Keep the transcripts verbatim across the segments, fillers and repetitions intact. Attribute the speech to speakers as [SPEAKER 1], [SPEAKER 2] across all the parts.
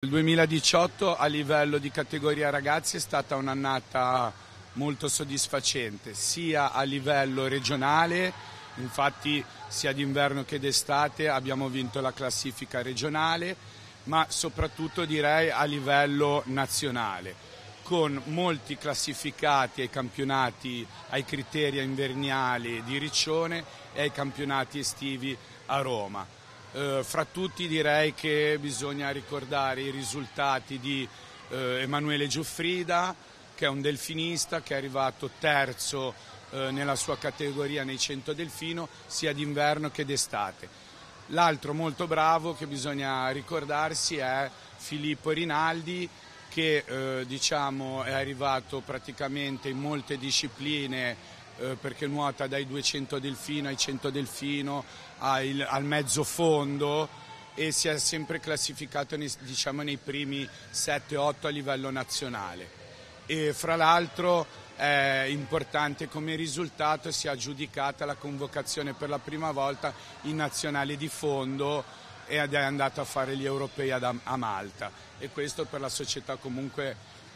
[SPEAKER 1] Il duemiladiciotto a livello di categoria ragazzi è stata un'annata molto soddisfacente, sia a livello regionale, infatti sia d'inverno che d'estate abbiamo vinto la classifica regionale, ma soprattutto direi a livello nazionale, con molti classificati ai campionati, ai criteri inverniali di Riccione e ai campionati estivi a Roma. Eh, fra tutti direi che bisogna ricordare i risultati di eh, Emanuele Giuffrida, che è un delfinista che è arrivato terzo eh, nella sua categoria nei cento delfino, sia d'inverno che d'estate. L'altro molto bravo che bisogna ricordarsi è Filippo Rinaldi, che eh, diciamo, è arrivato praticamente in molte discipline eh, perché nuota dai duecento delfino ai cento delfino al, al mezzo fondo e si è sempre classificato nei, diciamo, nei primi sette otto a livello nazionale. E fra l'altro è importante come risultato sia aggiudicata la convocazione per la prima volta in nazionale di fondo ed è andato a fare gli europei ad, a Malta, e questo per la società comunque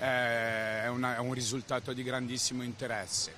[SPEAKER 1] è, una, è un risultato di grandissimo interesse.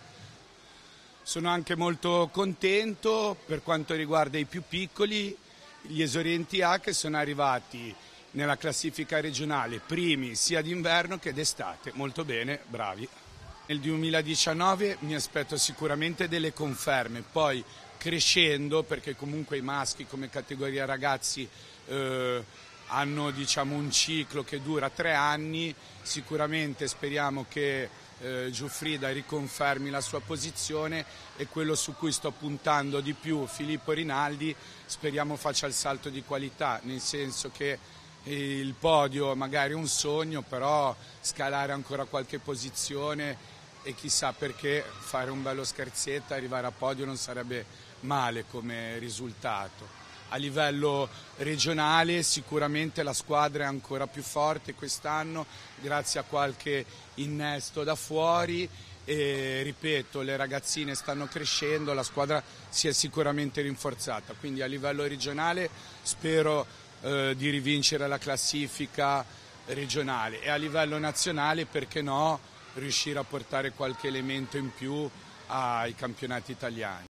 [SPEAKER 1] Sono anche molto contento per quanto riguarda i più piccoli, gli esordienti A che sono arrivati nella classifica regionale primi sia d'inverno che d'estate, molto bene, bravi. Nel duemiladiciannove mi aspetto sicuramente delle conferme, poi crescendo, perché comunque i maschi come categoria ragazzi eh, hanno diciamo, un ciclo che dura tre anni, sicuramente speriamo che eh, Giuffrida riconfermi la sua posizione, e quello su cui sto puntando di più, Filippo Rinaldi, speriamo faccia il salto di qualità, nel senso che il podio magari è un sogno, però scalare ancora qualche posizione e chissà perché fare un bello scherzetto, arrivare a podio non sarebbe male come risultato. A livello regionale sicuramente la squadra è ancora più forte quest'anno grazie a qualche innesto da fuori e ripeto, le ragazzine stanno crescendo, la squadra si è sicuramente rinforzata, quindi a livello regionale spero eh, di rivincere la classifica regionale e a livello nazionale perché no riuscire a portare qualche elemento in più ai campionati italiani.